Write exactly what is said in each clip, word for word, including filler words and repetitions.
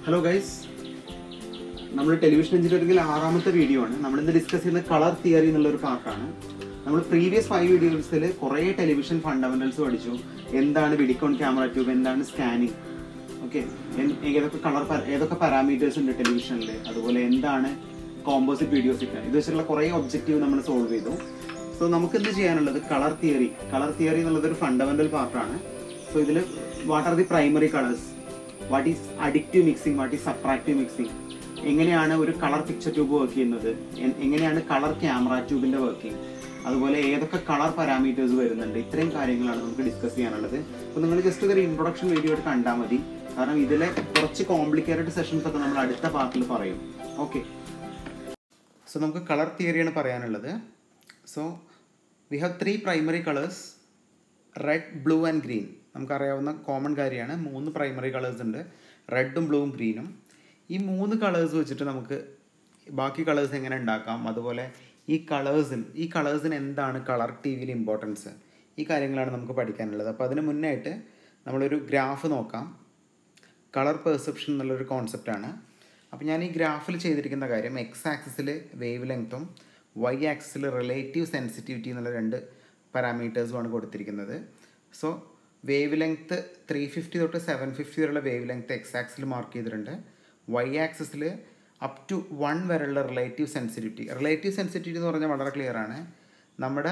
Hello guys, നമ്മൾ television എഞ്ചിനീയറിംഗിൽ ആറാമത്തെ വീഡിയോ ആണ്. നമ്മളിന്ന് ഡിസ്കസ് ചെയ്യുന്ന കളർ തിയറി എന്നുള്ളൊരു പാർട്ടാണ്. നമ്മൾ പ്രീവിയസ് ഫൈവ് വീഡിയോസിൽ കുറേ ടെലിവിഷൻ ഫണ്ടമെന്റൽസ് പഠിച്ചു. എന്താണ് വിഡിക്കോൺ ക്യാമറ ട്യൂബ്, എന്താണ് സ്കാനിങ്, ഓക്കെ, ഏതൊക്കെ കളർ ഏതൊക്കെ പാരാമീറ്റേഴ്സ് ഉണ്ട് ടെലിവിഷനിൽ, അതുപോലെ എന്താണ് കോമ്പോസിറ്റ് വീഡിയോ സിഗ്നൽ, ഇത് വെച്ചിട്ടുള്ള കുറേ ഒബ്ജക്റ്റീവ് നമ്മൾ സോൾവ് ചെയ്തു. സോ നമുക്ക് എന്ത് ചെയ്യാനുള്ളത്, കളർ തിയറി കളർ തിയറി എന്നുള്ളത് ഒരു ഫണ്ടമെന്റൽ പാർട്ടാണ്. സോ ഇതിൽ what are the primary colours, what is അഡിക്റ്റീവ് mixing, what is subtractive mixing, എങ്ങനെയാണ് ഒരു കളർ പിക്ചർ ട്യൂബ് വർക്ക് ചെയ്യുന്നത്, എങ്ങനെയാണ് കളർ ക്യാമറ ട്യൂബിന്റെ വർക്കിംഗ്, അതുപോലെ ഏതൊക്കെ കളർ പാരാമീറ്റേഴ്സ് വരുന്നുണ്ട്, ഇത്രയും കാര്യങ്ങളാണ് നമുക്ക് ഡിസ്കസ് ചെയ്യാനുള്ളത്. അപ്പോൾ നിങ്ങൾ ജസ്റ്റ് ഒരു ഇൻട്രൊഡക്ഷൻ വീഡിയോ ആയിട്ട് കണ്ടാൽ മതി, കാരണം ഇതിലെ കുറച്ച് കോംപ്ലിക്കേറ്റഡ് സെഷൻസ് ഒക്കെ നമ്മൾ അടുത്ത പാർട്ടിൽ പറയും. ഓക്കെ, സോ നമുക്ക് കളർ തിയറിയാണ് പറയാനുള്ളത്. So we have three primary colours, red, blue and green. നമുക്കറിയാവുന്ന കോമൺ കാര്യമാണ്. മൂന്ന് പ്രൈമറി കളേഴ്സ് ഉണ്ട്, റെഡും ബ്ലൂവും ഗ്രീനും. ഈ മൂന്ന് കളേഴ്സ് വെച്ചിട്ട് നമുക്ക് ബാക്കി കളേഴ്സ് എങ്ങനെ ഉണ്ടാക്കാം, അതുപോലെ ഈ കളേഴ്സിൽ ഈ കളേഴ്സിന് എന്താണ് കളർ ടി വിയിൽ ഇമ്പോർട്ടൻസ്, ഈ കാര്യങ്ങളാണ് നമുക്ക് പഠിക്കാനുള്ളത്. അപ്പോൾ അതിന് മുന്നായിട്ട് നമ്മളൊരു ഗ്രാഫ് നോക്കാം. കളർ പെർസെപ്ഷൻ എന്നുള്ളൊരു കോൺസെപ്റ്റാണ്. അപ്പോൾ ഞാൻ ഈ ഗ്രാഫിൽ ചെയ്തിരിക്കുന്ന കാര്യം, എക്സ് ആക്സിസിൽ വേവ് ലെങ്ത്തും വൈ ആക്സിസിൽ റിലേറ്റീവ് സെൻസിറ്റിവിറ്റി എന്നുള്ള രണ്ട് പാരാമീറ്റേഴ്സുമാണ് കൊടുത്തിരിക്കുന്നത്. So wavelength three fifty തൊട്ട് സെവൻ ഫിഫ്റ്റി വരെയുള്ള wavelength X axis mark ചെയ്തിട്ടുണ്ട്. വൈ ആക്സിസിൽ അപ് ടു വൺ വരെയുള്ള റിലേറ്റീവ് സെൻസിറ്റിവിറ്റി. റിലേറ്റീവ് സെൻസിറ്റിവിറ്റി എന്ന് പറഞ്ഞാൽ വളരെ ക്ലിയർ ആണ്. നമ്മുടെ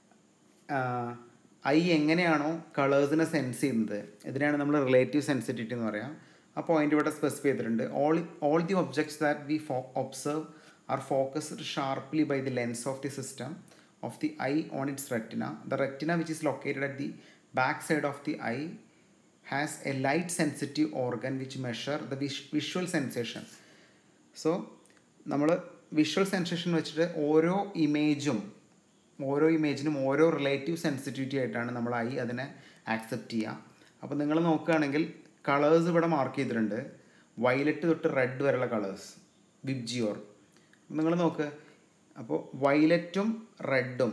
ഐ എങ്ങനെയാണോ കളേഴ്സിനെ സെൻസ് ചെയ്യുന്നത്, ഇതിനാണ് നമ്മൾ റിലേറ്റീവ് സെൻസിറ്റിവിറ്റി എന്ന് പറയാം. ആ പോയിന്റ് ഇവിടെ സ്പെസിഫൈ ചെയ്തിട്ടുണ്ട്. All all the objects that we observe are focused sharply by the lens of the system of the eye on its retina. The retina, which is located at the back side of the eye, has a light sensitive organ which measure the visual sensation. So നമ്മൾ visual sensation വെച്ചിട്ട് ഓരോ ഇമേജും ഓരോ ഇമേജിനും ഓരോ relative sensitivity ആയിട്ടാണ് നമ്മൾ I അതിനെ accept ചെയ്യുക. അപ്പോൾ നിങ്ങൾ നോക്കുകയാണെങ്കിൽ കളേഴ്സ് ഇവിടെ മാർക്ക് ചെയ്തിട്ടുണ്ട്, വയലറ്റ് തൊട്ട് റെഡ് വരെയുള്ള കളേഴ്സ്, വിബ്ജിയോർ. നിങ്ങൾ നോക്ക്, അപ്പോൾ വയലറ്റും റെഡും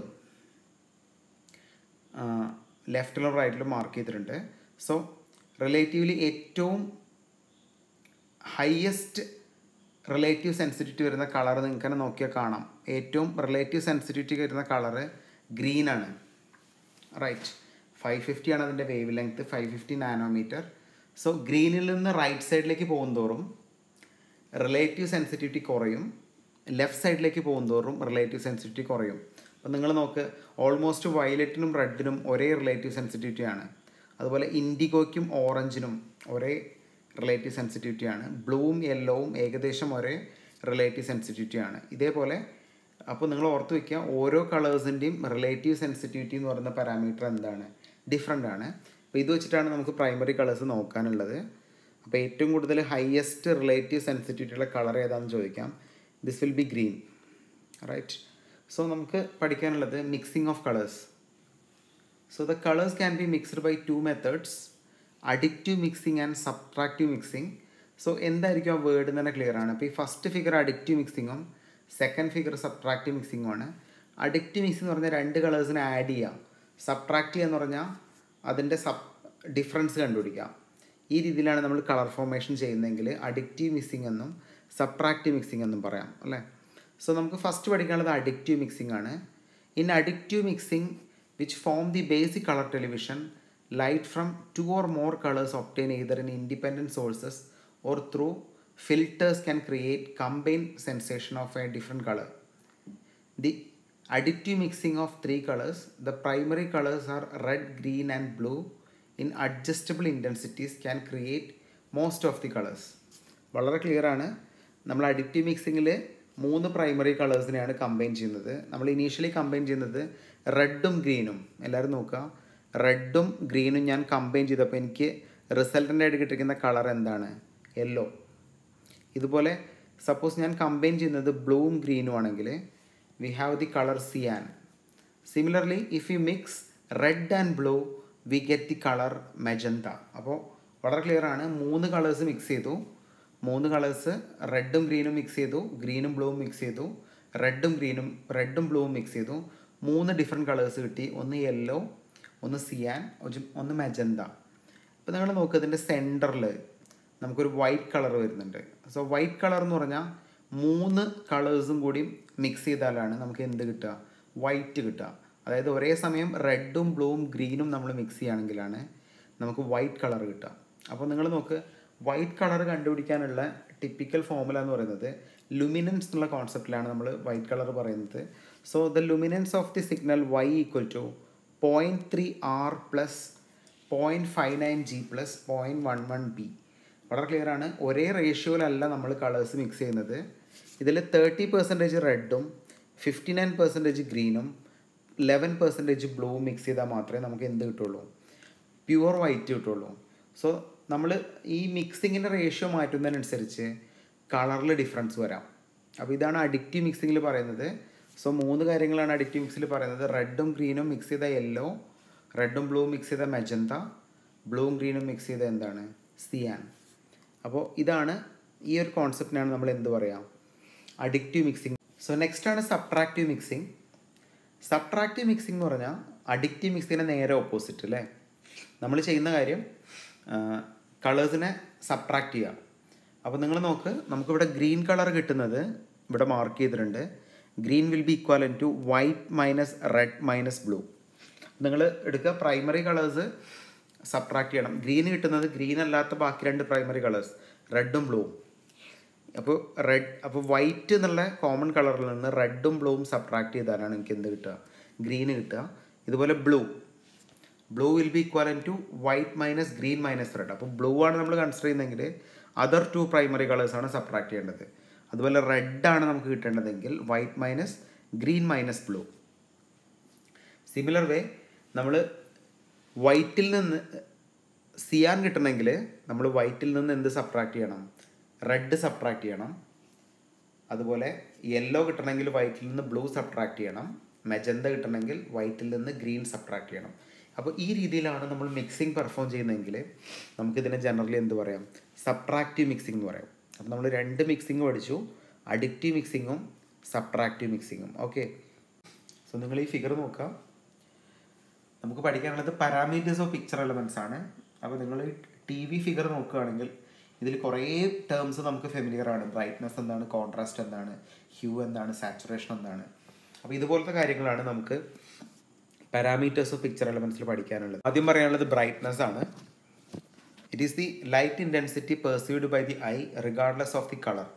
ലെഫ്റ്റിലും റൈറ്റിലും മാർക്ക് ചെയ്തിട്ടുണ്ട്. സോ റിലേറ്റീവ്ലി ഏറ്റവും ഹയസ്റ്റ് റിലേറ്റീവ് സെൻസിറ്റിവിറ്റി വരുന്ന കളർ നിങ്ങൾക്ക് തന്നെ നോക്കിയാൽ കാണാം. ഏറ്റവും റിലേറ്റീവ് സെൻസിറ്റിവിറ്റി വരുന്ന കളറ് ഗ്രീനാണ്, റൈറ്റ്. ഫൈവ് ഫിഫ്റ്റി ആണ് അതിൻ്റെ wavelength, five fifty nanometre. So ഗ്രീനിൽ നിന്ന് റൈറ്റ് സൈഡിലേക്ക് പോകുന്തോറും റിലേറ്റീവ് സെൻസിറ്റിവിറ്റി കുറയും, ലെഫ്റ്റ് സൈഡിലേക്ക് പോകുന്തോറും റിലേറ്റീവ് സെൻസിറ്റിവിറ്റി കുറയും. അപ്പോൾ നിങ്ങൾ നോക്ക്, ഓൾമോസ്റ്റ് വയലറ്റിനും റെഡിനും ഒരേ റിലേറ്റീവ് സെൻസിറ്റിവിറ്റിയാണ്. അതുപോലെ ഇൻഡിഗോയ്ക്കും ഓറഞ്ചിനും ഒരേ റിലേറ്റീവ് സെൻസിറ്റിവിറ്റിയാണ്. ബ്ലൂവും യെല്ലോവും ഏകദേശം ഒരേ റിലേറ്റീവ് സെൻസിറ്റിവിറ്റിയാണ്. ഇതേപോലെ അപ്പോൾ നിങ്ങൾ ഓർത്ത് വയ്ക്കുക, ഓരോ കളേഴ്സിൻ്റെയും റിലേറ്റീവ് സെൻസിറ്റിവിറ്റി എന്ന് പറയുന്ന പാരാമീറ്റർ എന്താണ്, ഡിഫറെൻ്റ് ആണ്. അപ്പോൾ ഇത് വെച്ചിട്ടാണ് നമുക്ക് പ്രൈമറി കളേഴ്സ് നോക്കാനുള്ളത്. അപ്പോൾ ഏറ്റവും കൂടുതൽ ഹയസ്റ്റ് റിലേറ്റീവ് സെൻസിറ്റിവിറ്റിയുള്ള കളർ ഏതാണെന്ന് ചോദിക്കാം. This will be green, right? So നമുക്ക് പഠിക്കാനുള്ളത് mixing of colours. So the colours can be mixed by two methods, അഡിക്റ്റീവ് mixing and subtractive mixing. So എന്തായിരിക്കും ആ വേർഡ് എന്ന് തന്നെ ക്ലിയർ ആണ്. അപ്പോൾ ഈ ഫസ്റ്റ് ഫിഗർ അഡിക്റ്റീവ് മിക്സിങ്ങും സെക്കൻഡ് ഫിഗർ സബ്ട്രാക്റ്റീവ് മിക്സിങ്ങും ആണ്. അഡിക്റ്റീവ് മിക്സിംഗ് എന്ന് പറഞ്ഞാൽ രണ്ട് കളേഴ്സിനെ ആഡ് ചെയ്യാം. സബ്ട്രാക്റ്റീവ് എന്ന് പറഞ്ഞാൽ അതിൻ്റെ സബ് ഡിഫറൻസ് കണ്ടുപിടിക്കാം. ഈ രീതിയിലാണ് നമ്മൾ കളർ ഫോർമേഷൻ ചെയ്യുന്നതെങ്കിൽ അഡിക്റ്റീവ് മിക്സിംഗ് എന്നും സബ്ട്രാക്റ്റീവ് മിക്സിംഗ് എന്നും പറയാം, അല്ലേ. സോ നമുക്ക് ഫസ്റ്റ് പഠിക്കാനുള്ളത് അഡിക്റ്റീവ് മിക്സിംഗ് ആണ്. ഇൻ അഡിക്റ്റീവ് mixing which form the basic colour television, light from two or more colours obtain either in independent sources or through filters can create combined sensation of a different color. The additive mixing of three colors, the primary colors are red, green and blue, in adjustable intensities can create most of the colors. വളരെ clear ആണ്. നമ്മൾ addictive മിക്സിങ്ങിൽ മൂന്ന് primary കളേഴ്സിനെയാണ് combine ചെയ്യുന്നത്. നമ്മൾ initially combine ചെയ്യുന്നത് റെഡും ഗ്രീനും. എല്ലാവരും നോക്കുക, റെഡും ഗ്രീനും ഞാൻ കമ്പൈൻ ചെയ്തപ്പോൾ എനിക്ക് റിസൾട്ടൻ്റ് ആയിട്ട് കിട്ടിയിരിക്കുന്ന കളർ എന്താണ്, യെല്ലോ. ഇതുപോലെ സപ്പോസ് ഞാൻ കമ്പൈൻ ചെയ്യുന്നത് ബ്ലൂവും ഗ്രീനും ആണെങ്കിൽ we have the colour cyan. Similarly if you mix red and blue we get the colour magenta. അപ്പോൾ വളരെ ക്ലിയർ ആണ്, മൂന്ന് കളേഴ്സ് മിക്സ് ചെയ്തു, മൂന്ന് കളേഴ്സ് റെഡും ഗ്രീനും മിക്സ് ചെയ്തു, ഗ്രീനും ബ്ലൂവും മിക്സ് ചെയ്തു, റെഡും ഗ്രീനും റെഡും ബ്ലൂവും മിക്സ് ചെയ്തു, മൂന്ന് ഡിഫറെൻറ്റ് കളേഴ്സ് കിട്ടി. ഒന്ന് യെല്ലോ, ഒന്ന് സിയാൻ, ഒന്ന് മെജന്ത. അപ്പോൾ നിങ്ങൾ നോക്കുക, ഇതിൻ്റെ സെൻറ്ററിൽ നമുക്കൊരു വൈറ്റ് കളർ വരുന്നുണ്ട്. സോ വൈറ്റ് കളർ എന്ന് പറഞ്ഞാൽ മൂന്ന് കളേഴ്സും കൂടി മിക്സ് ചെയ്താലാണ് നമുക്ക് എന്ത് കിട്ടുക, വൈറ്റ് കിട്ടുക. അതായത് ഒരേ സമയം റെഡും ബ്ലൂവും ഗ്രീനും നമ്മൾ മിക്സ് ചെയ്യുകയാണെങ്കിലാണ് നമുക്ക് വൈറ്റ് കളർ കിട്ടുക. അപ്പോൾ നിങ്ങൾ നോക്ക്, വൈറ്റ് കളർ കണ്ടുപിടിക്കാനുള്ള ടിപ്പിക്കൽ ഫോർമുല എന്ന് പറയുന്നത് ലുമിനൻസ് എന്നുള്ള കോൺസെപ്റ്റിലാണ് നമ്മൾ വൈറ്റ് കളർ പറയുന്നത്. So the luminance of the signal Y equal to point three R plus point five nine G plus point one one B. വളരെ ക്ലിയർ ആണ്. ഒരേ റേഷ്യോയിലല്ല നമ്മൾ കളേഴ്സ് മിക്സ് ചെയ്യുന്നത്. ഇതിൽ തേർട്ടി പെർസെൻറ്റേജ് റെഡും ഫിഫ്റ്റി നയൻ പെർസെൻറ്റേജ് ഗ്രീനും ലെവൻ പെർസെൻറ്റേജ് ബ്ലൂവും മിക്സ് ചെയ്താൽ മാത്രമേ നമുക്ക് എന്ത് കിട്ടുള്ളൂ, പ്യുവർ വൈറ്റ് കിട്ടുള്ളൂ. സോ നമ്മൾ ഈ മിക്സിങ്ങിൻ്റെ റേഷ്യോ മാറ്റുന്നതിനനുസരിച്ച് കളറിൽ ഡിഫറൻസ് വരാം. അപ്പോൾ ഇതാണ് അഡിക്റ്റീവ് മിക്സിങ്ങിൽ പറയുന്നത്. സോ മൂന്ന് കാര്യങ്ങളാണ് അഡിക്റ്റീവ് മിക്സിൽ പറയുന്നത്. റെഡും ഗ്രീനും മിക്സ് ചെയ്ത യെല്ലോ, റെഡും ബ്ലൂവും മിക്സ് ചെയ്ത മെജന്ത, ബ്ലൂവും ഗ്രീനും മിക്സ് ചെയ്ത എന്താണ്, സിയാൻ. അപ്പോൾ ഇതാണ്, ഈ ഒരു കോൺസെപ്റ്റിനാണ് നമ്മൾ എന്ത് പറയാം, അഡിക്റ്റീവ് മിക്സിങ്. സോ നെക്സ്റ്റ് ആണ് സബ്ട്രാക്റ്റീവ് മിക്സിങ്. സബ്ട്രാക്റ്റീവ് മിക്സിംഗ് എന്ന് പറഞ്ഞാൽ അഡിക്റ്റീവ് മിക്സിങ്ങിൻ്റെ നേരെ ഓപ്പോസിറ്റ് അല്ലേ. നമ്മൾ ചെയ്യുന്ന കാര്യം കളേഴ്സിനെ സബ്ട്രാക്റ്റ് ചെയ്യുക. അപ്പോൾ നിങ്ങൾ നോക്ക്, നമുക്കിവിടെ ഗ്രീൻ കളർ കിട്ടുന്നത് ഇവിടെ മാർക്ക് ചെയ്തിട്ടുണ്ട്. Green will be equal to white minus red minus blue. നിങ്ങൾ എടുക്കുക, പ്രൈമറി കളേഴ്സ് സബ്ട്രാക്ട് ചെയ്യണം. ഗ്രീൻ കിട്ടുന്നത് ഗ്രീൻ അല്ലാത്ത ബാക്കി രണ്ട് പ്രൈമറി കളേഴ്സ് റെഡും ബ്ലൂവും. അപ്പോൾ റെഡ് അപ്പോൾ വൈറ്റ് എന്നുള്ള കോമൺ കളറിൽ നിന്ന് റെഡും ബ്ലൂവും സബ്ട്രാക്ട് ചെയ്താലാണ് എനിക്ക് എന്ത് കിട്ടുക, ഗ്രീന് കിട്ടുക. ഇതുപോലെ blue blue will be equal to white minus green minus red. അപ്പോൾ ബ്ലൂ ആണ് നമ്മൾ കൺസിഡർ ചെയ്യുന്നതെങ്കിൽ അതർ ടു പ്രൈമറി കളേഴ്സാണ് സബ്ട്രാക്ട് ചെയ്യേണ്ടത്. അതുപോലെ റെഡാണ് നമുക്ക് കിട്ടേണ്ടതെങ്കിൽ white minus green minus blue. Similar way നമ്മൾ വൈറ്റിൽ നിന്ന് സിയാൻ കിട്ടണമെങ്കിൽ നമ്മൾ വൈറ്റിൽ നിന്ന് എന്ത് സബ്ട്രാക്ട് ചെയ്യണം, റെഡ് സബ്ട്രാക്ട് ചെയ്യണം. അതുപോലെ യെല്ലോ കിട്ടണമെങ്കിൽ വൈറ്റിൽ നിന്ന് ബ്ലൂ സബ്ട്രാക്ട് ചെയ്യണം. മെജന്ത കിട്ടണമെങ്കിൽ വൈറ്റിൽ നിന്ന് ഗ്രീൻ സബ്ട്രാക്ട് ചെയ്യണം. അപ്പോൾ ഈ രീതിയിലാണ് നമ്മൾ മിക്സിംഗ് പെർഫോം ചെയ്യുന്നതെങ്കിൽ നമുക്കിതിനെ ജനറലി എന്ത് പറയാം, സബ്ട്രാക്റ്റീവ് മിക്സിംഗ് എന്ന് പറയാം. അപ്പോൾ നമ്മൾ രണ്ട് മിക്സിംഗ് പഠിച്ചു, അഡിക്റ്റീവ് മിക്സിങ്ങും സബ്ട്രാക്റ്റീവ് മിക്സിങ്ങും. ഓക്കെ, സോ നിങ്ങൾ ഈ ഫിഗർ നോക്കാം. നമുക്ക് പഠിക്കാനുള്ളത് പാരാമീറ്റേഴ്സ് ഓഫ് പിക്ചർ എലമെൻറ്റ്സ് ആണ്. അപ്പോൾ നിങ്ങൾ ടി വി ഫിഗർ നോക്കുകയാണെങ്കിൽ ഇതിൽ കുറേ ടേംസ് നമുക്ക് ഫെമിലിയർ ആണ്. ബ്രൈറ്റ്നസ് എന്താണ്, കോൺട്രാസ്റ്റ് എന്താണ്, ഹ്യൂ എന്താണ്, സാച്ചുറേഷൻ എന്താണ്. അപ്പോൾ ഇതുപോലത്തെ കാര്യങ്ങളാണ് നമുക്ക് പാരാമീറ്റേഴ്സ് ഓഫ് പിക്ചർ എലമെൻറ്റ്സിൽ പഠിക്കാനുള്ളത്. ആദ്യം പറയാനുള്ളത് ബ്രൈറ്റ്നസ് ആണ്. It is the light intensity perceived by the eye regardless of the colour.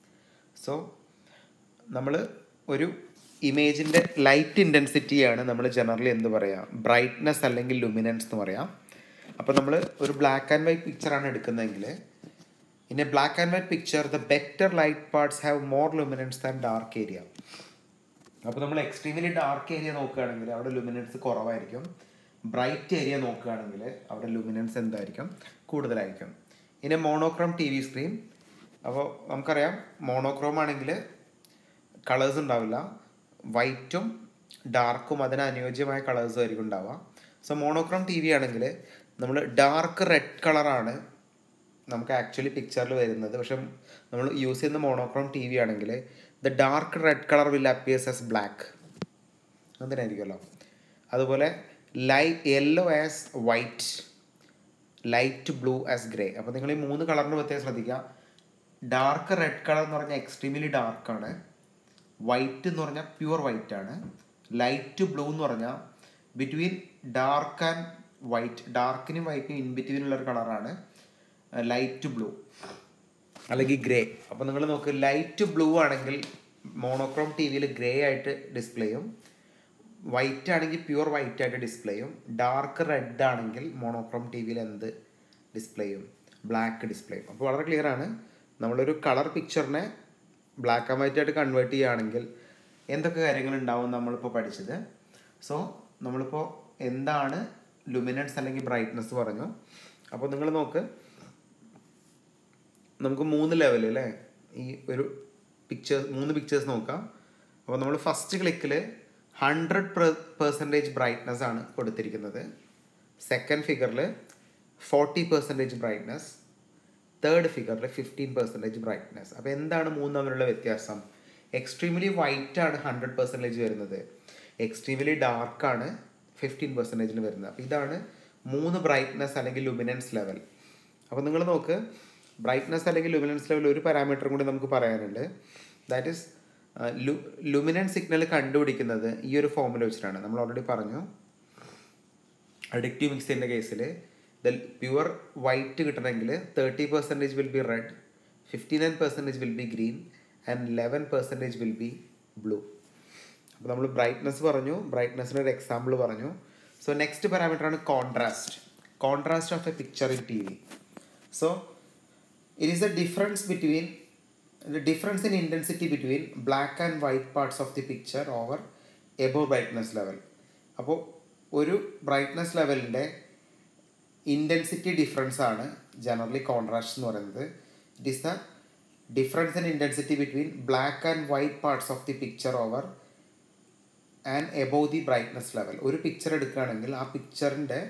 So നമ്മൾ ഒരു ഇമേജിൻ്റെ ലൈറ്റ് ഇൻറ്റൻസിറ്റിയാണ് നമ്മൾ ജനറലി എന്ത് പറയുക, ബ്രൈറ്റ്നസ് അല്ലെങ്കിൽ ലുമിനൻസ് എന്ന് പറയാം. അപ്പോൾ നമ്മൾ ഒരു ബ്ലാക്ക് ആൻഡ് വൈറ്റ് പിക്ചറാണ് എടുക്കുന്നതെങ്കിൽ in a black and white picture the better light parts have more luminance than dark area. അപ്പോൾ നമ്മൾ എക്സ്ട്രീംലി ഡാർക്ക് ഏരിയ നോക്കുകയാണെങ്കിൽ അവിടെ ലുമിനൻസ് കുറവായിരിക്കും. ബ്രൈറ്റ് ഏരിയ നോക്കുകയാണെങ്കിൽ അവിടെ ലുമിനൻസ് എന്തായിരിക്കും, കൂടുതലായിരിക്കും. ഇനി മോണോക്രോം ടി വി സ്ക്രീൻ. അപ്പോൾ നമുക്കറിയാം മോണോക്രോം ആണെങ്കിൽ കളേഴ്സ് ഉണ്ടാവില്ല, വൈറ്റും ഡാർക്കും അതിന് അനുയോജ്യമായ കളേഴ്സും ആയിരിക്കും ഉണ്ടാവുക. സോ മോണോക്രോം ടി വി ആണെങ്കിൽ നമ്മൾ ഡാർക്ക് റെഡ് കളറാണ് നമുക്ക് ആക്ച്വലി പിക്ചറിൽ വരുന്നത്. പക്ഷെ നമ്മൾ യൂസ് ചെയ്യുന്ന മോണോക്രോം ടി വി ആണെങ്കിൽ the dark red colour will appears as black, അങ്ങനെയായിരിക്കുമല്ലോ. അതുപോലെ light yellow as white, light blue as grey. അപ്പോൾ നിങ്ങൾ ഈ മൂന്ന് കളറിന് പ്രത്യേകം ശ്രദ്ധിക്കുക. ഡാർക്ക് റെഡ് കളർ എന്ന് പറഞ്ഞാൽ എക്സ്ട്രീംലി ഡാർക്കാണ്, വൈറ്റ് എന്ന് പറഞ്ഞാൽ പ്യുവർ വൈറ്റ് ആണ്, ലൈറ്റ് ബ്ലൂ എന്ന് പറഞ്ഞാൽ ബിറ്റ്വീൻ ഡാർക്ക് ആൻഡ് വൈറ്റ്, ഡാർക്കിനും വൈറ്റിനും ഇൻ ബിറ്റ്വീനുള്ള ഒരു കളറാണ് ലൈറ്റ് ബ്ലൂ അല്ലെങ്കിൽ ഗ്രേ. അപ്പോൾ നിങ്ങൾ നോക്ക്, ലൈറ്റ് ബ്ലൂ ആണെങ്കിൽ മോണോക്രോം ടി വിയിൽ ഗ്രേ ആയിട്ട് ഡിസ്പ്ലേ ചെയ്യും, വൈറ്റ് ആണെങ്കിൽ പ്യുവർ വൈറ്റ് ആയിട്ട് ഡിസ്പ്ലേ ചെയ്യും, ഡാർക്ക് റെഡ് ആണെങ്കിൽ മോണോക്രോം ടി വിയിൽ എന്ത് ഡിസ്പ്ലേ ചെയ്യും, ബ്ലാക്ക് ഡിസ്പ്ലേ ചെയ്യും. അപ്പോൾ വളരെ ക്ലിയർ ആണ്, നമ്മളൊരു കളർ പിക്ചറിനെ ബ്ലാക്ക് ആൻഡ് വൈറ്റ് ആയിട്ട് കൺവേർട്ട് ചെയ്യുകയാണെങ്കിൽ എന്തൊക്കെ കാര്യങ്ങൾ ഉണ്ടാവും നമ്മളിപ്പോൾ പഠിച്ചത്. സോ നമ്മളിപ്പോൾ എന്താണ് ലുമിനൻസ് അല്ലെങ്കിൽ ബ്രൈറ്റ്നസ് പറഞ്ഞു. അപ്പോൾ നിങ്ങൾ നോക്ക്, നമുക്ക് മൂന്ന് ലെവൽ അല്ലേ ഈ ഒരു പിക്ചേഴ്സ്, മൂന്ന് പിക്ചേഴ്സ് നോക്കാം. അപ്പോൾ നമ്മൾ ഫസ്റ്റ് ക്ലിക്കിൽ ഹൺഡ്രഡ് പെർസെൻറ്റേജ് ബ്രൈറ്റ്നസ് ആണ് കൊടുത്തിരിക്കുന്നത്. സെക്കൻഡ് ഫിഗറിൽ ഫോർട്ടി പെർസെൻറ്റേജ് ബ്രൈറ്റ്നസ്, തേർഡ് ഫിഗറിൽ ഫിഫ്റ്റീൻ പെർസെൻറ്റേജ് ബ്രൈറ്റ്നസ്. അപ്പോൾ എന്താണ് മൂന്ന് തമ്മിലുള്ള വ്യത്യാസം? എക്സ്ട്രീംലി വൈറ്റ് ആണ് ഹൺഡ്രഡ് പെർസെൻറ്റേജ് വരുന്നത്, എക്സ്ട്രീംലി ഡാർക്കാണ് ഫിഫ്റ്റീൻ പെർസെൻറ്റേജിൽ വരുന്നത്. അപ്പോൾ ഇതാണ് മൂന്ന് ബ്രൈറ്റ്നസ് അല്ലെങ്കിൽ ലുമിനൻസ് ലെവൽ. അപ്പോൾ നിങ്ങൾ നോക്ക്, ബ്രൈറ്റ്നസ് അല്ലെങ്കിൽ ലുമിനൻസ് ലെവൽ ഒരു പാരാമീറ്ററും കൂടി നമുക്ക് പറയാനുണ്ട്. ദാറ്റ് ഈസ് ലു ലുമിനൻ സിഗ്നൽ കണ്ടുപിടിക്കുന്നത് ഈ ഒരു ഫോമുല വെച്ചിട്ടാണ്. നമ്മൾ ഓൾറെഡി പറഞ്ഞു അഡിക്റ്റീവ് മിക്സിൻ്റെ കേസിൽ ദ പ്യുവർ വൈറ്റ് കിട്ടണമെങ്കിൽ thirty percentage will be red, fifty nine percentage will be green and eleven percentage will be blue. അപ്പോൾ നമ്മൾ ബ്രൈറ്റ്നസ് പറഞ്ഞു, ബ്രൈറ്റ്നസ്സിന് ഒരു എക്സാമ്പിൾ പറഞ്ഞു. സോ നെക്സ്റ്റ് പാരാമീറ്ററാണ് contrast. Contrast of a picture in TV. So it is the difference between the difference in intensity between black and white parts of the picture over above brightness level. അപ്പോൾ ഒരു brightness ലെവലിൻ്റെ intensity difference ആണ് generally contrast എന്ന് പറയുന്നത്. It is the difference in intensity between black and white parts of the picture over and above the brightness level. ഒരു picture എടുക്കുകയാണെങ്കിൽ ആ പിക്ചറിൻ്റെ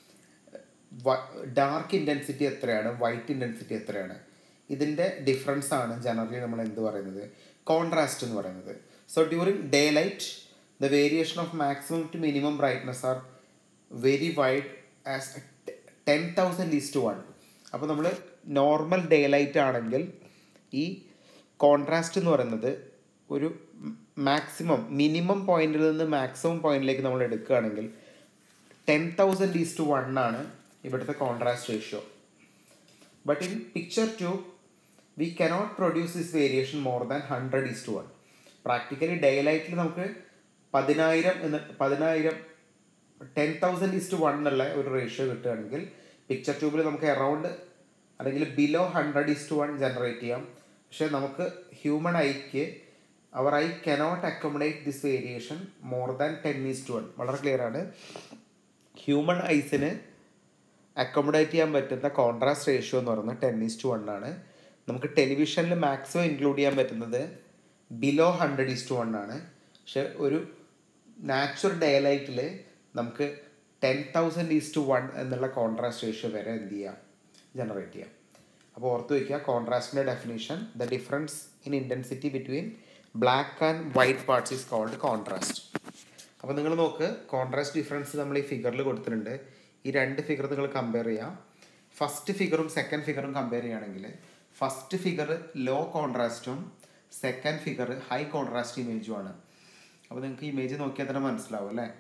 ഡാർക്ക് ഇൻറ്റൻസിറ്റി എത്രയാണ്, വൈറ്റ് ഇൻറ്റൻസിറ്റി എത്രയാണ്, ഇതിൻ്റെ ഡിഫറൻസ് ആണ് ജനറലി നമ്മൾ എന്ത് പറയുന്നത്, കോൺട്രാസ്റ്റ് എന്ന് പറയുന്നത്. So during day light the variation of maximum to minimum brightness are very wide as ten thousand is to one. അപ്പോൾ നമ്മൾ നോർമൽ ഡേ ലൈറ്റ് ആണെങ്കിൽ ഈ കോൺട്രാസ്റ്റ് എന്ന് പറയുന്നത് ഒരു മാക്സിമം മിനിമം പോയിന്റിൽ നിന്ന് മാക്സിമം പോയിന്റിലേക്ക് നമ്മൾ എടുക്കുകയാണെങ്കിൽ ten thousand is to one ആണ് ഇവിടുത്തെ contrast ratio. But in picture to we cannot produce this variation more than hundred is to one. Practically day ലൈറ്റിൽ നമുക്ക് പതിനായിരം എന്ന് പതിനായിരം ten thousand is to one എന്നുള്ള ഒരു റേഷ്യോ കിട്ടുകയാണെങ്കിൽ പിക്ചർ ട്യൂബിൽ നമുക്ക് അറൗണ്ട് അല്ലെങ്കിൽ below hundred is to one generate ചെയ്യാം. പക്ഷേ നമുക്ക് ഹ്യൂമൻ ഐക്ക് our eye cannot accommodate this variation more than ten is to one. വളരെ ക്ലിയർ ആണ്. ഹ്യൂമൻ ഐസിന് അക്കോമഡേറ്റ് ചെയ്യാൻ പറ്റുന്ന കോൺട്രാസ്റ്റ് റേഷ്യോ എന്ന് പറയുന്നത് ടെൻ ഈസ് ടു വൺ ആണ്. നമുക്ക് ടെലിവിഷനിൽ മാക്സിമം ഇൻക്ലൂഡ് ചെയ്യാൻ പറ്റുന്നത് below hundred is to one ആണ്. പക്ഷെ ഒരു നാച്ചുറൽ ഡേ ലൈറ്റിൽ നമുക്ക് ten thousand is to one എന്നുള്ള കോൺട്രാസ്റ്റ് റേഷ്യോ വരെ എന്ത് ചെയ്യാം, ജനറേറ്റ് ചെയ്യാം. അപ്പോൾ ഓർത്ത് വയ്ക്കുക കോൺട്രാസ്റ്റിൻ്റെ definition, the difference in intensity between black and white parts is called contrast. അപ്പോൾ നിങ്ങൾ നോക്ക്, കോൺട്രാസ്റ്റ് ഡിഫറൻസ് നമ്മൾ ഈ ഫിഗറിൽ കൊടുത്തിട്ടുണ്ട്. ഈ രണ്ട് ഫിഗർ നിങ്ങൾ കമ്പയർ ചെയ്യാം. ഫസ്റ്റ് ഫിഗറും സെക്കൻഡ് ഫിഗറും കമ്പയർ ചെയ്യുകയാണെങ്കിൽ ഫസ്റ്റ് ഫിഗർ ലോ കോൺട്രാസ്റ്റും സെക്കൻഡ് ഫിഗർ ഹൈ കോൺട്രാസ്റ്റ് ഇമേജുമാണ്. അപ്പോൾ നിങ്ങൾക്ക് ഇമേജ് നോക്കിയാൽ തന്നെ മനസ്സിലാവും അല്ലേ.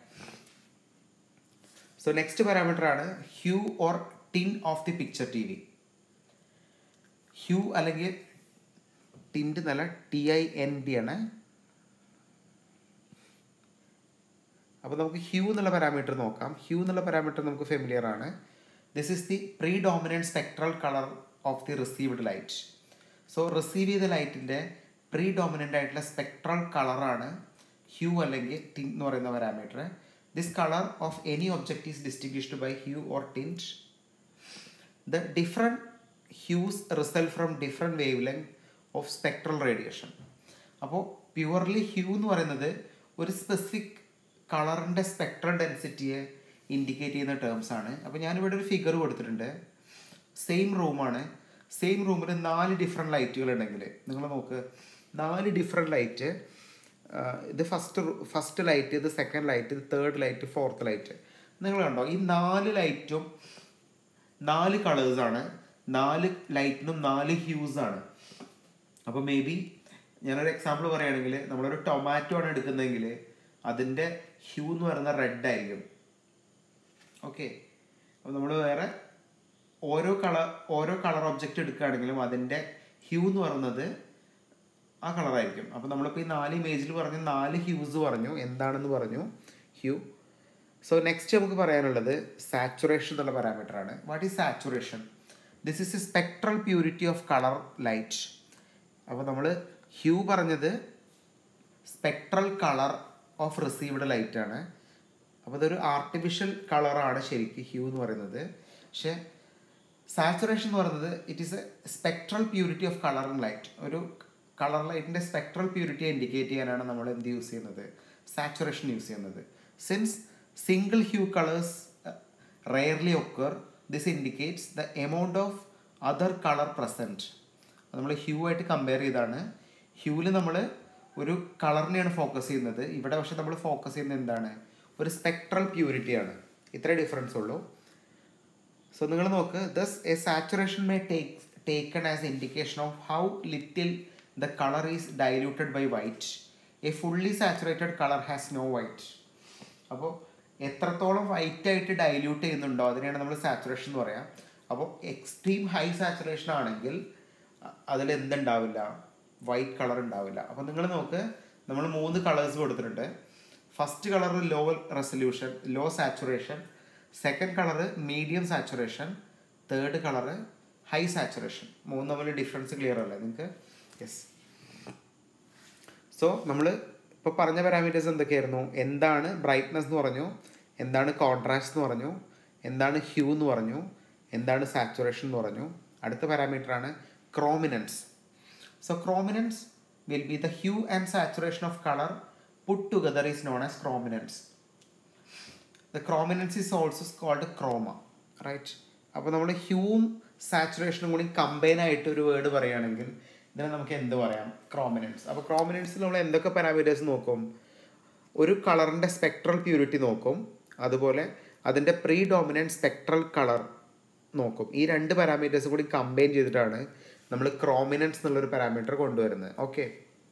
സോ നെക്സ്റ്റ് പാരാമീറ്റർ ആണ് hue or tint of the picture TV. Hue അല്ലെങ്കിൽ ടിൻറ്റ് നല്ല ടി ഐ എൻ ഡി ആണ്. അപ്പോൾ നമുക്ക് ഹ്യൂ എന്നുള്ള പാരാമീറ്റർ നോക്കാം. ഹ്യൂ എന്നുള്ള പാരാമീറ്റർ നമുക്ക് ഫെമിലിയർ ആണ്. This is the predominant spectral colour of the received light. So receive ചെയ്ത ലൈറ്റിൻ്റെ പ്രീ ഡോമിനൻ്റ് ആയിട്ടുള്ള സ്പെക്ട്രൽ കളറാണ് ഹ്യൂ അല്ലെങ്കിൽ ടിൻ എന്ന് പറയുന്ന parameter. This colour of any object is distinguished by hue or tint. The different hues result from different wavelength of spectral radiation. അപ്പോൾ purely hue എന്ന് പറയുന്നത് ഒരു സ്പെസിഫിക് കളറിൻ്റെ സ്പെക്ട്രൽ ഡെൻസിറ്റിയെ ഇൻഡിക്കേറ്റ് ചെയ്യുന്ന ടേംസ് ആണ്. അപ്പോൾ ഞാനിവിടെ ഒരു ഫിഗർ കൊടുത്തിട്ടുണ്ട്. സെയിം റൂമാണ്. സെയിം റൂമിൽ നാല് ഡിഫറെൻറ്റ് ലൈറ്റുകൾ ഉണ്ടെങ്കിൽ നിങ്ങൾ നോക്ക്, നാല് ഡിഫറെൻറ്റ് ലൈറ്റ്, ഇത് ഫസ്റ്റ് ഫസ്റ്റ് ലൈറ്റ്, ഇത് സെക്കൻഡ് ലൈറ്റ്, ഇത് തേർഡ് ലൈറ്റ്, ഫോർത്ത് ലൈറ്റ്. നിങ്ങൾ കണ്ടോ, ഈ നാല് ലൈറ്റും നാല് കളേഴ്സാണ്. നാല് ലൈറ്റിനും നാല് ഹ്യൂസാണ്. അപ്പോൾ മേ ബി ഞാനൊരു എക്സാമ്പിൾ പറയുകയാണെങ്കിൽ നമ്മളൊരു ടൊമാറ്റോ ആണ് എടുക്കുന്നതെങ്കിൽ അതിൻ്റെ ഹ്യൂ എന്ന് പറയുന്നത് റെഡ് ആയിരിക്കും. ഓക്കെ, അപ്പോൾ നമ്മൾ വേറെ ഓരോ കളർ ഓരോ കളർ ഒബ്ജക്റ്റ് എടുക്കുകയാണെങ്കിലും അതിൻ്റെ ഹ്യൂ എന്ന് പറയുന്നത് ആ കളറായിരിക്കും. അപ്പോൾ നമ്മളിപ്പോൾ ഈ നാല് ഇമേജിൽ പറഞ്ഞു, നാല് ഹ്യൂസ് പറഞ്ഞു, എന്താണെന്ന് പറഞ്ഞു ഹ്യൂ. സോ നെക്സ്റ്റ് നമുക്ക് പറയാനുള്ളത് സാച്ചുറേഷൻ എന്നുള്ള പാരാമീറ്റർ ആണ്. What is saturation? This is a spectral purity of colour light. അപ്പോൾ നമ്മൾ ഹ്യൂ പറഞ്ഞത് spectral colour of received light ആണ്. അപ്പോൾ ഇതൊരു ആർട്ടിഫിഷ്യൽ കളറാണ് ശരിക്കും ഹ്യൂ എന്ന് പറയുന്നത്. പക്ഷേ സാച്ചുറേഷൻ എന്ന് പറയുന്നത് it is a spectral purity of colour in light. ഒരു കളർ ലൈറ്റിൻ്റെ സ്പെക്ട്രൽ പ്യൂരിറ്റിയെ ഇൻഡിക്കേറ്റ് ചെയ്യാനാണ് നമ്മൾ എന്ത് യൂസ് ചെയ്യുന്നത്, സാച്ചുറേഷൻ യൂസ് ചെയ്യുന്നത്. Since single hue colours rarely occur, this indicates the amount of other colour present. നമ്മൾ ഹ്യൂ ആയിട്ട് കമ്പയർ ചെയ്താണ്. ഹ്യൂവിൽ നമ്മൾ ഒരു കളറിനെയാണ് ഫോക്കസ് ചെയ്യുന്നത്. ഇവിടെ പക്ഷെ നമ്മൾ ഫോക്കസ് ചെയ്യുന്നത് എന്താണ്, ഒരു സ്പെക്ട്രൽ പ്യൂരിറ്റിയാണ്. ഇത്ര ഡിഫറൻസ് ഉള്ളൂ. സോ നിങ്ങൾ നോക്ക്, thus a saturation may take taken as indication of how little the color is diluted by white. A fully saturated color has no white. അപ്പോൾ എത്രത്തോളം വൈറ്റ് ആയിട്ട് ഡൈല്യൂട്ട് ചെയ്യുന്നുണ്ടോ അതിനെയാണ് നമ്മൾ സാച്ചുറേഷൻ എന്ന് പറയാം. അപ്പോൾ എക്സ്ട്രീം ഹൈ സാച്ചുറേഷൻ ആണെങ്കിൽ അതിൽ എന്തുണ്ടാവില്ല, വൈറ്റ് കളർ ഉണ്ടാവില്ല. അപ്പോൾ നിങ്ങൾ നോക്ക്, നമ്മൾ മൂന്ന് കളേഴ്സ് കൊടുത്തിട്ടുണ്ട്. First colour low resolution, low saturation. Second colour medium saturation. Third colour high saturation. മൂന്ന് തമ്മിൽ ഡിഫറൻസ് ക്ലിയർ അല്ലേ നിങ്ങൾക്ക്? യെസ്. സോ നമ്മൾ ഇപ്പോൾ പറഞ്ഞ പാരാമീറ്റേഴ്സ് എന്തൊക്കെയായിരുന്നു? എന്താണ് ബ്രൈറ്റ്നസ് എന്ന് പറഞ്ഞു, എന്താണ് കോൺട്രാസ്റ്റ് എന്ന് പറഞ്ഞു, എന്താണ് ഹ്യൂ എന്ന് പറഞ്ഞു, എന്താണ് സാച്ചുറേഷൻ എന്ന് പറഞ്ഞു. അടുത്ത പാരാമീറ്ററാണ് chrominance. So chrominance will be the hue and saturation of colour put together is known as chrominance. The chrominance is also called chroma, right? അപ്പോൾ നമ്മൾ ഹ്യൂവും സാച്ചുറേഷനും കൂടി കമ്പൈൻ ആയിട്ട് ഒരു വേർഡ് പറയുകയാണെങ്കിൽ ഇതിനെ നമുക്ക് എന്ത് പറയാം? ക്രോമിനൻസ്. അപ്പോൾ ക്രോമിനൻസിൽ നമ്മൾ എന്തൊക്കെ പാരാമീറ്റേഴ്സ് നോക്കും? ഒരു കളറിൻ്റെ സ്പെക്ട്രൽ പ്യൂരിറ്റി നോക്കും, അതുപോലെ അതിൻ്റെ പ്രീ ഡോമിനൻറ്റ് സ്പെക്ട്രൽ കളർ നോക്കും. ഈ രണ്ട് പാരാമീറ്റേഴ്സ് കൂടി കമ്പൈൻ ചെയ്തിട്ടാണ് നമ്മൾ ക്രോമിനൻസ് എന്നുള്ളൊരു പാരാമീറ്റർ കൊണ്ടുവരുന്നത്. ഓക്കെ.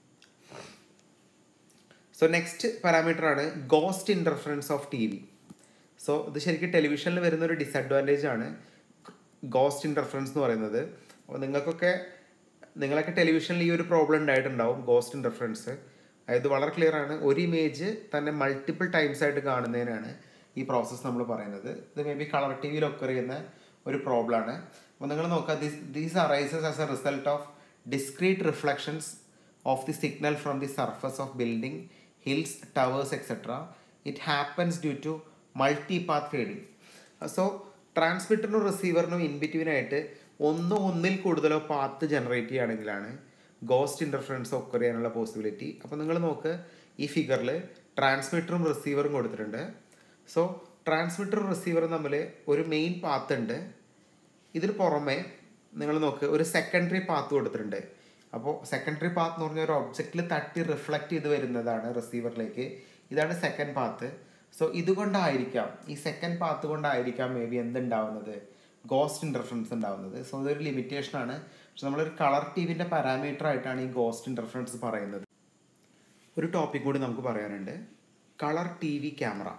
സോ നെക്സ്റ്റ് പാരാമീറ്ററാണ് ghost interference of TV. So ഇത് ശരിക്കും ടെലിവിഷനിൽ വരുന്ന ഒരു ഡിസഡ്വാൻറ്റേജ് ആണ് ഗോസ്റ്റ് ഇൻ്റർഫറൻസ് എന്ന് പറയുന്നത്. അപ്പോൾ നിങ്ങൾക്കൊക്കെ നിങ്ങളൊക്കെ ടെലിവിഷനിൽ ഈ ഒരു പ്രോബ്ലം ഉണ്ടായിട്ടുണ്ടാവും, ഗോസ്റ്റ് ഇൻ്റർഫറൻസ്. അതായത് വളരെ ക്ലിയർ ആണ്, ഒരു ഇമേജ് തന്നെ മൾട്ടിപ്പിൾ ടൈംസ് ആയിട്ട് കാണുന്നതിനാണ് ഈ പ്രോസസ്സ് നമ്മൾ പറയുന്നത്. ഇത് മേ ബി കളർ ടി വിയിൽ ഒക്കെ ചെയ്യുന്ന ഒരു പ്രോബ്ലമാണ്. അപ്പോൾ നിങ്ങൾ നോക്കുക, this these arises as a result of discrete reflections of the signal from the surface of building, hills, towers etcetera. It happens due to multi path fading. So ട്രാൻസ്മിറ്ററിനും റിസീവറിനും ഇൻ ബിറ്റ്വീനായിട്ട് ഒന്നോ ഒന്നിൽ കൂടുതലോ പാത്ത് ജനറേറ്റ് ചെയ്യുകയാണെങ്കിലാണ് ghost interference ഒക്കെ ചെയ്യാനുള്ള possibility. അപ്പോൾ നിങ്ങൾ നോക്ക്, ഈ ഫിഗറിൽ ട്രാൻസ്മിറ്ററും റിസീവറും കൊടുത്തിട്ടുണ്ട്. സോ ട്രാൻസ്മിറ്ററും റിസീവറും തമ്മിൽ ഒരു മെയിൻ പാത്ത് ഉണ്ട്. ഇതിന് പുറമെ നിങ്ങൾ നോക്ക്, ഒരു സെക്കൻഡറി പാത്ത് കൊടുത്തിട്ടുണ്ട്. അപ്പോൾ സെക്കൻഡറി പാത്ത് എന്ന് പറഞ്ഞാൽ ഒരു ഒബ്ജക്റ്റിൽ തട്ടി റിഫ്ലക്റ്റ് ചെയ്ത് വരുന്നതാണ് റിസീവറിലേക്ക്. ഇതാണ് സെക്കൻഡ് പാത്ത്. സോ ഇതുകൊണ്ടായിരിക്കാം, ഈ സെക്കൻഡ് പാത്ത് കൊണ്ടായിരിക്കാം മേ ബി എന്തുണ്ടാവുന്നത്, ഗോസ്റ്റ് ഇൻ്റർഫറൻസ് ഉണ്ടാവുന്നത്. സോ ഇതൊരു ലിമിറ്റേഷനാണ്. പക്ഷെ നമ്മളൊരു കളർ ടി വിൻ്റെ പാരാമീറ്റർ ആയിട്ടാണ് ഈ ഗോസ്റ്റ് ഇൻ്റർഫറൻസ് പറയുന്നത്. ഒരു ടോപ്പിക് കൂടി നമുക്ക് പറയാനുണ്ട്, colour TV camera.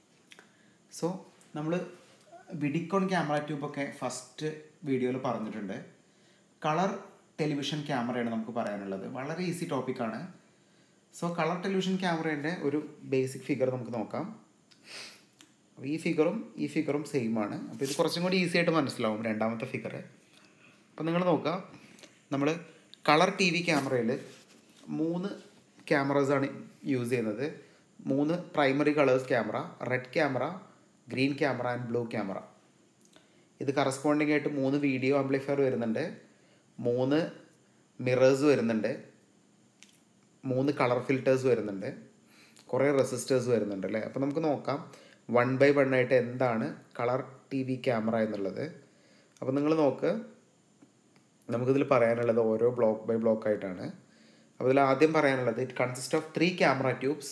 So നമ്മൾ വിഡിക്കോൺ ക്യാമറ ട്യൂബൊക്കെ ഫസ്റ്റ് വീഡിയോയിൽ പറഞ്ഞിട്ടുണ്ട്. കളർ ടെലിവിഷൻ ക്യാമറയാണ് നമുക്ക് പറയാനുള്ളത്. വളരെ ഈസി ടോപ്പിക്കാണ്. സോ കളർ ടെലിവിഷൻ ക്യാമറേൻ്റെ ഒരു ബേസിക് ഫിഗർ നമുക്ക് നോക്കാം. അപ്പോൾ ഈ ഫിഗറും ഈ ഫിഗറും സെയിം ആണ്. അപ്പോൾ ഇത് കുറച്ചും കൂടി ഈസി ആയിട്ട് മനസ്സിലാവും രണ്ടാമത്തെ ഫിഗർ. അപ്പോൾ നിങ്ങൾ നോക്കുക, നമ്മൾ കളർ ടി വി ക്യാമറയിൽ മൂന്ന് ക്യാമറസാണ് യൂസ് ചെയ്യുന്നത്. മൂന്ന് primary colours camera, red camera, green camera and blue camera. ഇത് കറസ്പോണ്ടിങ് ആയിട്ട് മൂന്ന് വീഡിയോ ആംപ്ലിഫയർ വരുന്നുണ്ട്, മൂന്ന് മിറേഴ്സ് വരുന്നുണ്ട്, മൂന്ന് കളർ ഫിൽറ്റേഴ്സ് വരുന്നുണ്ട്, കുറേ റെസിസ്റ്റേഴ്സ് വരുന്നുണ്ട് അല്ലേ. അപ്പോൾ നമുക്ക് നോക്കാം വൺ ബൈ വൺ ആയിട്ട് എന്താണ് കളർ ടി വി ക്യാമറ എന്നുള്ളത്. അപ്പോൾ നിങ്ങൾ നോക്ക്, നമുക്കിതിൽ പറയാനുള്ളത് ഓരോ ബ്ലോക്ക് ബൈ ബ്ലോക്ക് ആയിട്ടാണ്. അപ്പോൾ ഇതിൽ ആദ്യം പറയാനുള്ളത്, it consist of three camera tubes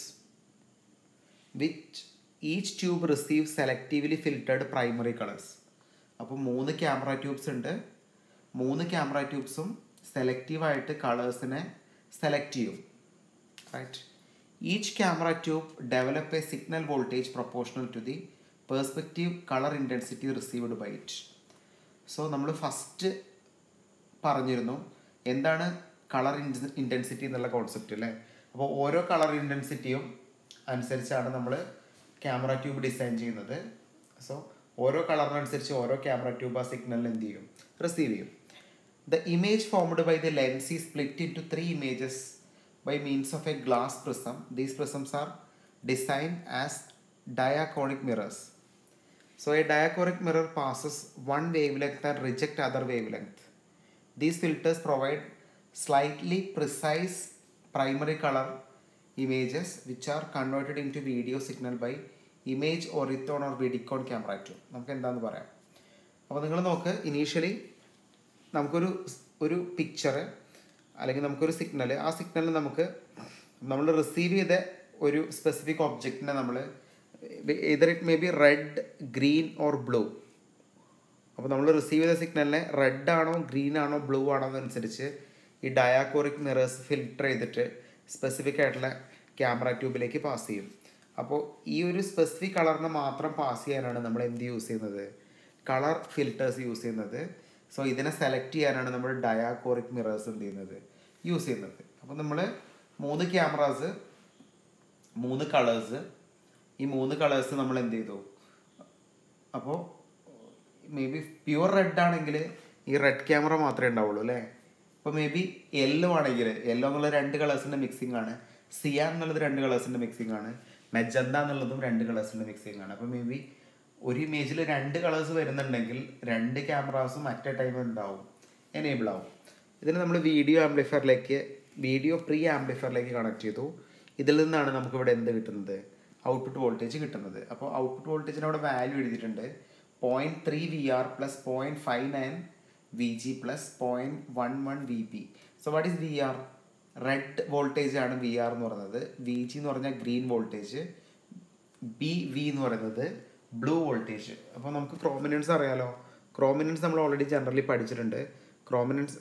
which each tube receive selectively filtered primary colours. അപ്പോൾ മൂന്ന് ക്യാമറ ട്യൂബ്സ് ഉണ്ട്. മൂന്ന് ക്യാമറ ട്യൂബ്സും സെലക്റ്റീവായിട്ട് കളേഴ്സിനെ സെലക്ട് ചെയ്യും, right? Each camera tube develop a signal voltage proportional to the perspective color intensity received by it. So നമ്മൾ ഫസ്റ്റ് പറഞ്ഞിരുന്നു എന്താണ് കളർ ഇൻറ്റൻസിറ്റി എന്നുള്ള കോൺസെപ്റ്റ് അല്ലേ. അപ്പോൾ ഓരോ കളർ ഇൻറ്റൻസിറ്റിയും അനുസരിച്ചാണ് നമ്മൾ ക്യാമറ ട്യൂബ് ഡിസൈൻ ചെയ്യുന്നത്. സോ ഓരോ കളറിനനുസരിച്ച് ഓരോ ക്യാമറ ട്യൂബ് ആ സിഗ്നലിന് എന്ത് ചെയ്യും, റിസീവ് ചെയ്യും. The image formed by the lens is split into three images by means of a glass prism. These prisms are designed as diachronic mirrors. So a diachronic mirror passes one wavelength and reject other wavelength. These filters provide slightly precise primary color images which are converted into video signal by image orithon or vidicon camera tube. നമുക്ക് എന്താണെന്ന് പറയാം. അപ്പോൾ നിങ്ങൾ നോക്ക്, initially നമുക്കൊരു ഒരു picture അല്ലെങ്കിൽ നമുക്കൊരു സിഗ്നൽ, ആ സിഗ്നലിൽ നമുക്ക് നമ്മൾ റിസീവ് ചെയ്ത ഒരു സ്പെസിഫിക് ഒബ്ജക്റ്റിനെ നമ്മൾ either it may be red, green or blue, അപ്പോൾ നമ്മൾ റിസീവ് ചെയ്ത സിഗ്നലിനെ റെഡ് ആണോ ഗ്രീൻ ആണോ ബ്ലൂ ആണോ എന്നനുസരിച്ച് ഈ ഡയാക്കോറിക് മിറേഴ്സ് ഫിൽട്ടർ ചെയ്തിട്ട് സ്പെസിഫിക് ആയിട്ടുള്ള ക്യാമറ ട്യൂബിലേക്ക് പാസ് ചെയ്യും. അപ്പോൾ ഈ ഒരു സ്പെസിഫിക് കളറിന് മാത്രം പാസ് ചെയ്യാനാണ് നമ്മൾ എന്ത് യൂസ് ചെയ്യുന്നത്, കളർ ഫിൽറ്റേഴ്സ് യൂസ് ചെയ്യുന്നത്. സോ ഇതിനെ സെലക്ട് ചെയ്യാനാണ് നമ്മൾ ഡയാക്കോറിക് മിറേഴ്സ് എന്ത് ചെയ്യുന്നത്, യൂസ് ചെയ്യുന്നത്. അപ്പോൾ നമ്മൾ മൂന്ന് ക്യാമറാസ്, മൂന്ന് കളേഴ്സ്, ഈ മൂന്ന് കളേഴ്സ് നമ്മൾ എന്ത് ചെയ്തു, അപ്പോൾ മേ ബി പ്യുവർ റെഡ് ആണെങ്കിൽ ഈ റെഡ് ക്യാമറ മാത്രമേ ഉണ്ടാവുള്ളൂ അല്ലേ. അപ്പോൾ മേ ബി യെല്ലോ ആണെങ്കിൽ, യെല്ലോ എന്നുള്ളത് രണ്ട് കളേഴ്സിൻ്റെ മിക്സിംഗ് ആണ്, സിയാൻ എന്നുള്ളത് രണ്ട് കളേഴ്സിൻ്റെ മിക്സിംഗ് ആണ്, മെജന്ത എന്നുള്ളതും രണ്ട് കളേഴ്സിൻ്റെ മിക്സിംഗ് ആണ്. അപ്പോൾ മേ ബി ഒരു ഇമേജിൽ രണ്ട് കളേഴ്സ് വരുന്നുണ്ടെങ്കിൽ രണ്ട് ക്യാമറാസും അറ്റ് എ ടൈം ഉണ്ടാവും, എനേബിൾ ആവും. ഇതിന് നമ്മൾ വീഡിയോ ആംപ്ലിഫയറിലേക്ക്, വീഡിയോ പ്രീ ആംപ്ലിഫയറിലേക്ക് കണക്ട് ചെയ്തു. ഇതിൽ നിന്നാണ് നമുക്കിവിടെ എന്ത് കിട്ടുന്നത്, ഔട്ട്പുട്ട് വോൾട്ടേജ് കിട്ടുന്നത്. അപ്പോൾ ഔട്ട്പുട്ട് വോൾട്ടേജിന് അവിടെ വാല്യൂ എഴുതിയിട്ടുണ്ട്, point three V R plus point five nine V G plus point one one V P. So what is V R? Red voltage ആണ് വി ആർ എന്ന് പറയുന്നത്, വി ജി എന്ന് പറഞ്ഞാൽ ഗ്രീൻ വോൾട്ടേജ്, ബി വി എന്ന് പറയുന്നത് blue voltage. അപ്പോൾ നമുക്ക് chrominance അറിയാലോ, ക്രോമിനൻസ് നമ്മൾ ഓൾറെഡി ജനറലി പഠിച്ചിട്ടുണ്ട്. Chrominance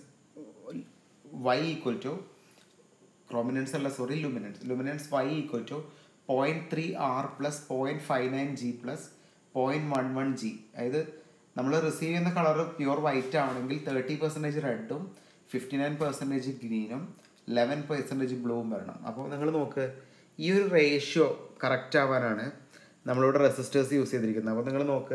Y equal to, chrominance അല്ല sorry luminance, luminance Y equal to point three R plus point five nine G plus point one one G. അതായത് നമ്മൾ റിസീവ് ചെയ്യുന്ന colour pure white ആണെങ്കിൽ thirty percentage റെഡും fifty nine percentage ഗ്രീനും eleven percentage ബ്ലൂവും വരണം. അപ്പോൾ നിങ്ങൾ നോക്ക്, ഈ ഒരു റേഷ്യോ കറക്റ്റ് ആവാനാണ് നമ്മളിവിടെ റെസിസ്റ്റേഴ്സ് യൂസ് ചെയ്തിരിക്കുന്നത്. അപ്പോൾ നിങ്ങൾ നോക്ക്,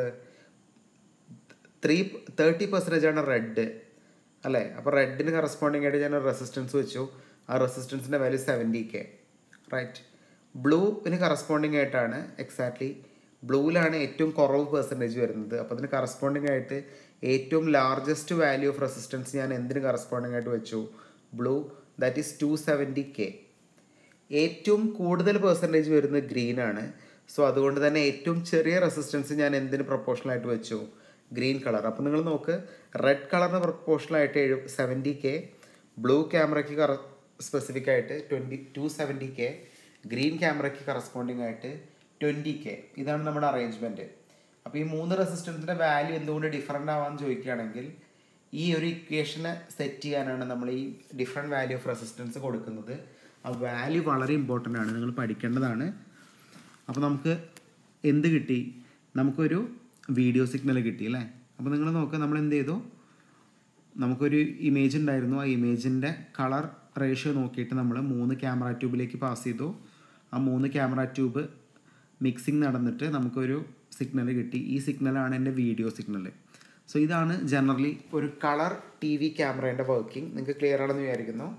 ത്രീ തേർട്ടി പെർസെൻറ്റേജ് ആണ് റെഡ് അല്ലേ. അപ്പോൾ റെഡിന് കറസ്പോണ്ടിങ് ആയിട്ട് ഞാൻ റെസിസ്റ്റൻസ് വെച്ചു, ആ റെസിസ്റ്റൻസിൻ്റെ വാല്യൂ സെവൻറ്റി കെ റൈറ്റ്. ബ്ലൂവിന് കറസ്പോണ്ടിങ് ആയിട്ടാണ് എക്സാക്ട്ലി, ബ്ലൂവിലാണ് ഏറ്റവും കുറവ് പെർസെൻറ്റേജ് വരുന്നത്. അപ്പോൾ അതിന് കറസ്പോണ്ടിങ് ആയിട്ട് ഏറ്റവും ലാർജസ്റ്റ് വാല്യൂ ഓഫ് റെസിസ്റ്റൻസ് ഞാൻ എന്തിന് കറസ്പോണ്ടിങ് ആയിട്ട് വെച്ചു, blue, that is two seventy K. ഏറ്റവും കൂടുതൽ പെർസെൻറ്റേജ് വരുന്നത് ഗ്രീൻ ആണ്. സോ അതുകൊണ്ട് തന്നെ ഏറ്റവും ചെറിയ റെസിസ്റ്റൻസ് ഞാൻ എന്തിന് പ്രൊപ്പോർഷണലായിട്ട് വെച്ചു, ഗ്രീൻ കളർ. അപ്പോൾ നിങ്ങൾ നോക്ക്, റെഡ് കളറിന് പ്രൊപ്പോർഷണലായിട്ട് എഴു സെവൻറ്റി കെ, ബ്ലൂ ക്യാമറയ്ക്ക് കറ സ്പെസിഫിക് ആയിട്ട് twenty two seventy K, green ക്യാമറയ്ക്ക് കറസ്പോണ്ടിങ് ആയിട്ട് ട്വൻറ്റി കെ. ഇതാണ് നമ്മുടെ അറേഞ്ച്മെൻറ്റ്. അപ്പോൾ ഈ മൂന്ന് റെസിസ്റ്റൻസിൻ്റെ വാല്യൂ എന്തുകൊണ്ട് ഡിഫറൻ്റ് ആവാമെന്ന് ചോദിക്കുകയാണെങ്കിൽ, ഈ ഒരു ഇക്വേഷനെ സെറ്റ് ചെയ്യാനാണ് നമ്മൾ ഈ ഡിഫറെൻറ്റ് വാല്യൂ ഓഫ് റെസിസ്റ്റൻസ് കൊടുക്കുന്നത്. ആ വാല്യൂ വളരെ ഇമ്പോർട്ടൻ്റ് ആണ്, നിങ്ങൾ പഠിക്കേണ്ടതാണ്. അപ്പോൾ നമുക്ക് എന്ത് കിട്ടി, നമുക്കൊരു വീഡിയോ സിഗ്നൽ കിട്ടി അല്ലേ. അപ്പോൾ നിങ്ങൾ നോക്കുക, നമ്മൾ എന്ത് ചെയ്തു, നമുക്കൊരു ഇമേജ് ഉണ്ടായിരുന്നു, ആ ഇമേജിൻ്റെ കളർ റേഷ്യോ നോക്കിയിട്ട് നമ്മൾ മൂന്ന് ക്യാമറ ട്യൂബിലേക്ക് പാസ് ചെയ്തു. ആ മൂന്ന് ക്യാമറ ട്യൂബ് മിക്സിങ് നടന്നിട്ട് നമുക്കൊരു സിഗ്നൽ കിട്ടി. ഈ സിഗ്നലാണ് എൻ്റെ വീഡിയോ സിഗ്നൽ. സോ ഇതാണ് ജനറലി ഒരു കളർ ടി വി ക്യാമറേൻ്റെ വർക്കിംഗ്. നിങ്ങൾക്ക് ക്ലിയർ ആണെന്ന് വിചാരിക്കുന്നു.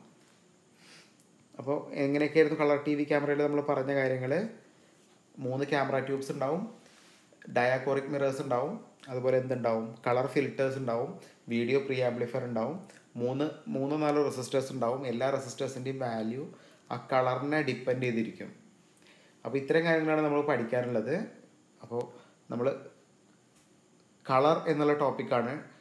അപ്പോൾ എങ്ങനെയൊക്കെയായിരുന്നു കളർ ടി വി ക്യാമറയിൽ നമ്മൾ പറഞ്ഞ കാര്യങ്ങൾ? മൂന്ന് ക്യാമറ ട്യൂബ്സ് ഉണ്ടാവും, ഡയാക്കോറിക് മിറേഴ്സ് ഉണ്ടാവും, അതുപോലെ എന്തുണ്ടാവും, കളർ ഫിൽറ്റേഴ്സ് ഉണ്ടാവും, വീഡിയോ പ്രീ ആംപ്ലിഫയർ ഉണ്ടാവും, മൂന്ന് മൂന്നോ നാലോ റെസിസ്റ്റേഴ്സ് ഉണ്ടാവും. എല്ലാ റെസിസ്റ്റേഴ്സിൻ്റെയും വാല്യൂ ആ കളറിനെ ഡിപ്പെൻഡ് ചെയ്തിരിക്കും. അപ്പോൾ ഇത്തരം കാര്യങ്ങളാണ് നമ്മൾ പഠിക്കാനുള്ളത്. അപ്പോൾ നമ്മൾ കളർ എന്നുള്ള ടോപ്പിക്കാണ്